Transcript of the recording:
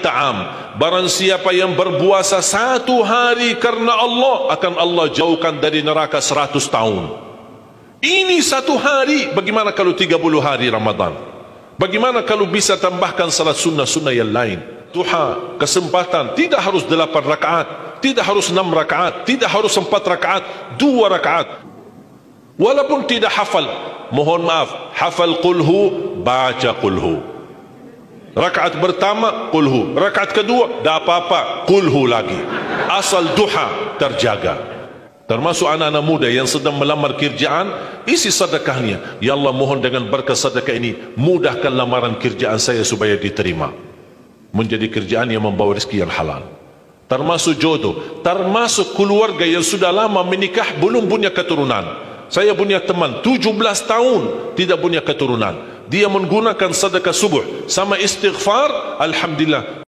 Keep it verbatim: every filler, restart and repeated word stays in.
ta'am. Barang siapa yang berpuasa satu hari karena Allah, akan Allah jauhkan dari neraka seratus tahun. Ini satu hari. Bagaimana kalau tiga puluh hari Ramadan? Bagaimana kalau bisa tambahkan salat sunnah-sunnah yang lain? Duha, kesempatan, tidak harus delapan rakaat, tidak harus enam rakaat, tidak harus empat rakaat, dua rakaat. Walaupun tidak hafal, mohon maaf, hafal qulhu, baca qulhu. Rakaat pertama qulhu, rakaat kedua tak apa-apa, qulhu lagi. Asal duha terjaga. Termasuk anak-anak muda yang sedang melamar kerjaan, isi sedekahnya. Ya Allah, mohon dengan berkat sedekah ini mudahkan lamaran kerjaan saya supaya diterima, menjadi kerjaan yang membawa rezeki yang halal. Termasuk jodoh, termasuk keluarga yang sudah lama menikah belum punya keturunan. Saya punya teman tujuh belas tahun tidak punya keturunan. Dia menggunakan sedekah subuh sama istighfar, alhamdulillah